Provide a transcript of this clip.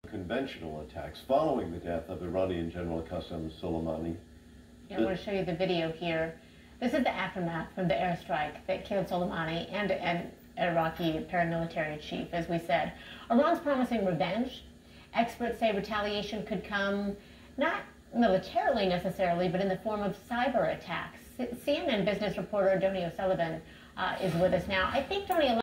conventional attacks following the death of Iranian General Qasem Soleimani. I want to show you the video here. This is the aftermath from the airstrike that killed Soleimani and an Iraqi paramilitary chief, as we said. Iran's promising revenge. Experts say retaliation could come not militarily necessarily, but in the form of cyber attacks. CNN business reporter Donnie O'Sullivan is with us now. I think, Donnie,